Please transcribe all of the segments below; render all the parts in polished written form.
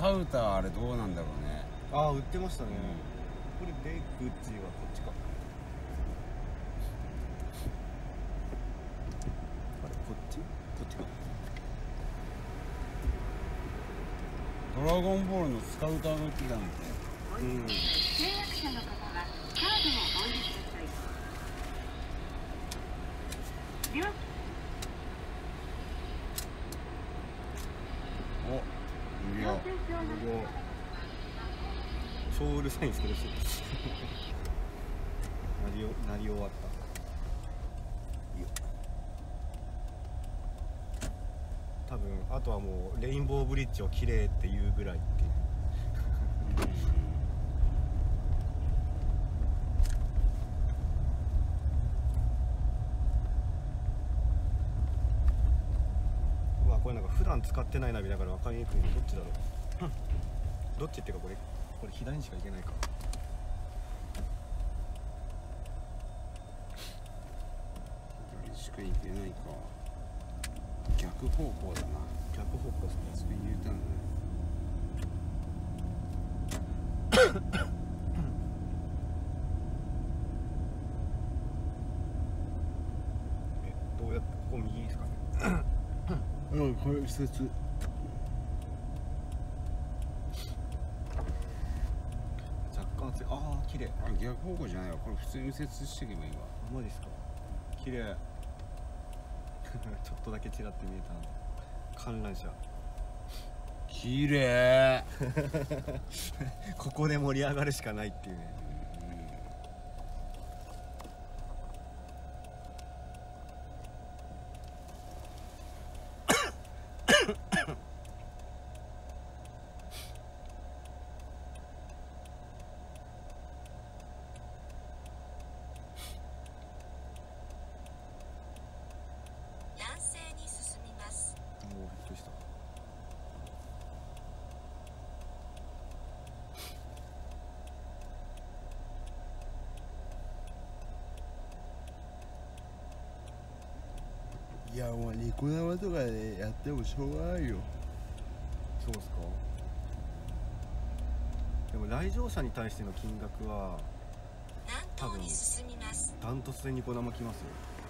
カウターあれどうなんだろうね。 ああ売ってましたね、これでグッチはこっちか。あれこっちか。 ドラゴンボールのスカウターが売ってたんで。 契約者の方はカードをお入れください。料金お、無料。 超うるさいんですけど鳴り終わった。多分あとはもうレインボーブリッジを綺麗っていうぐらいっていううわこれなんか普段使ってないナビだから分かりにくいね。どっちだろうどっちっていうかこれ左にしか行けないか。 左しか行けないか。逆方向だな。 逆方向ですね。 それ言うたんだね。 どうやってここ右ですかねうん、これ施設。 若干熱い。ああ綺麗。 あ、逆方向じゃないわ。これ普通に右折していけばいいわ。 マジですか。綺麗ちょっとだけちらって見えた観覧車。 綺麗ここで盛り上がるしかないっていうね。 南西に進みます。 もうびっくりした。 いや、もうニコ生とかでやってもしょうがないよ。 そうですか。でも来場者に対しての金額は南東に進みます。 ダントツでニコ生来ますよ。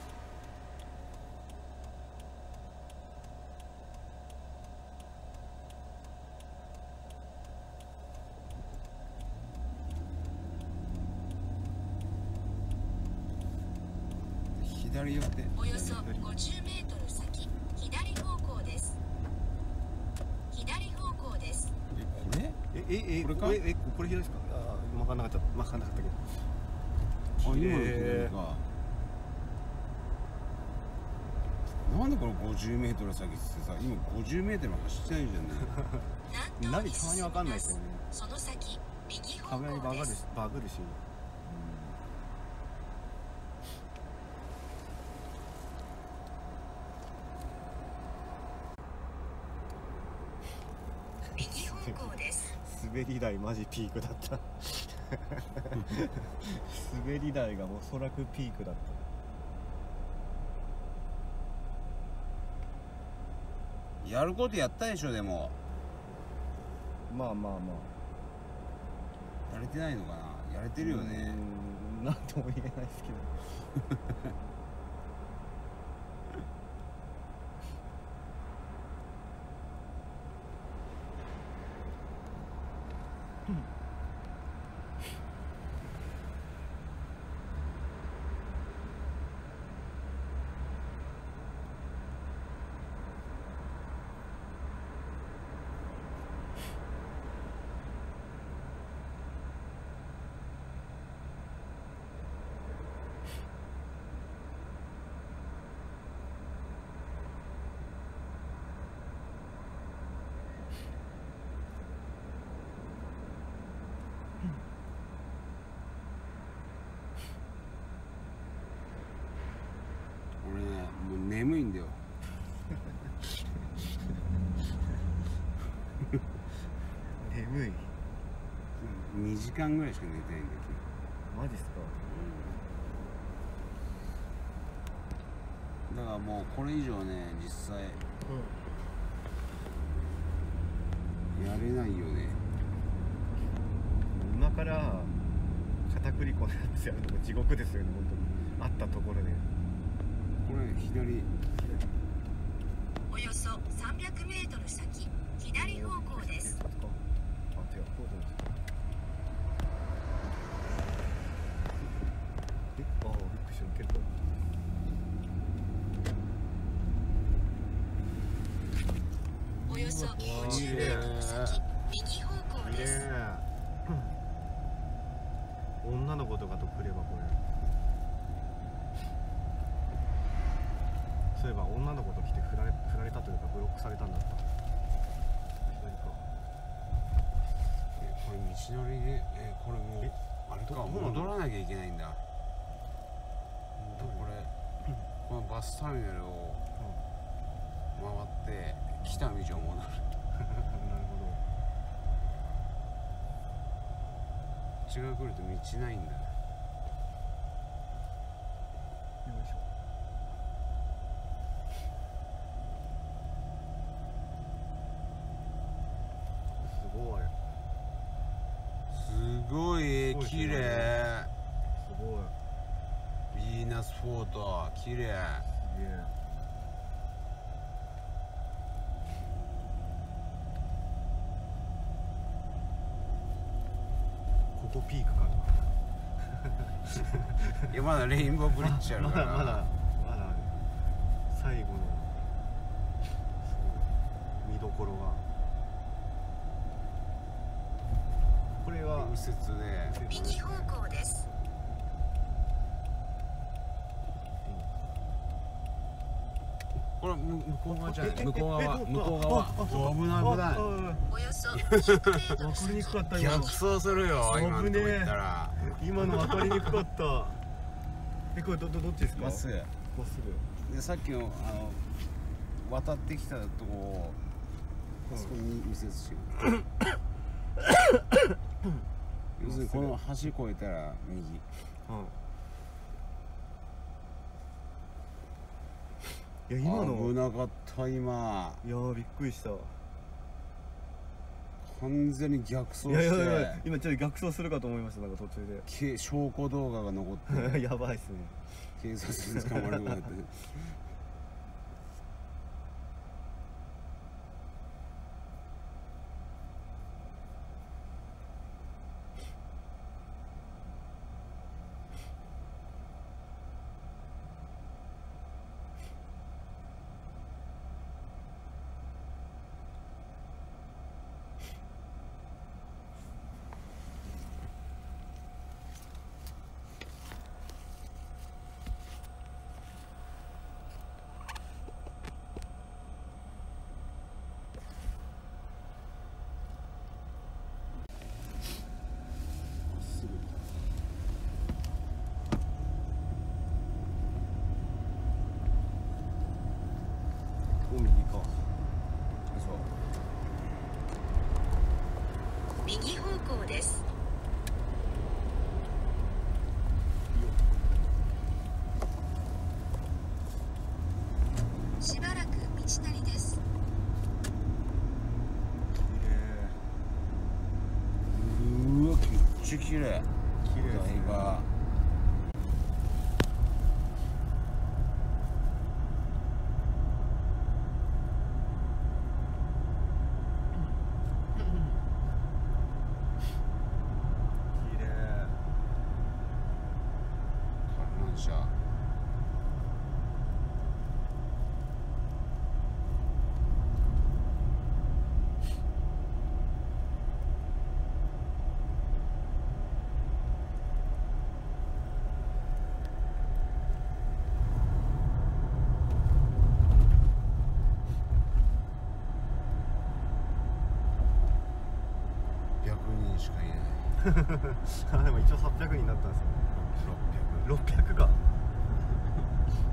左寄っておよそ50メートル先、左方向です。左方向です。 これこれかこれ左ですか。ああ分かんなかったけど。 あ、今のこれか。なんでこれ50メートル先ってさ、今50メートル走ってないじゃんね。 何たまに分かんないですよね。 その先、右方カメラに向です。 バグるし。 右方向です。 滑り台マジピークだった滑り台がおそらくピークだった。 やることやったでしょ。でもまあやれてないのかな。やれてるよね。 なんとも言えないですけど俺ね、もう眠いんだよ。 眠い。 2時間ぐらいしか寝てないんだよ。 マジっすか。 だからもうこれ以上ね、実際やれないよね。 今から片栗粉のやつやるのも地獄ですよね、本当に。あったところで。 これ左。 およそ300メートル先、左方向です。 あ、違う、こうでもびっくりした、結構。 およそ90メートル先、右方向です。 女の子とかと来ればこれ。そういえば女の子と来て振られたというかブロックされたんだった。左か。 これ道のりで、これもうあれか、戻らなきゃいけないんだ。これこのバスターミナルを回って来た道を戻る。 なるほ違う来ると道ないんだ。 ど。よいしょ。 すごい綺麗。 すごい。 ヴィーナスフォート綺麗。 すげえ。ここピークかな。 いやまだレインボーブリッジあるから。 まだある。最後の見どころが。これは右折で。 右方向です。 これ向こう側じゃない。向こう側。危ない危ない。 およそ100メートル分かりにくかった逆走するよ。今のとこ行ったら。 今の分かりにくかった。これどっちですか？ まっすぐ。 まっすぐ。 でさっきの渡ってきたとこをあそこに右折しよう。要するにこの橋越えたら右。 いや今の危なかった今。 いやびっくりした。 完全に逆走して。 いや今ちょっと逆走するかと思いました。なんか途中で証拠動画が残ってやばいっすね。 警察に捕まるとかって。 右か。 そう。 右方向です。しばらく道なりです。 うわめっちゃ綺麗。 綺麗ですね。 しかいない。 あでも一応800人になったんですよ。600か。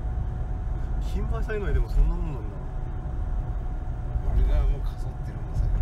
金馬車以内でもそんなもんなんだ。 俺がもう飾ってるもんさ。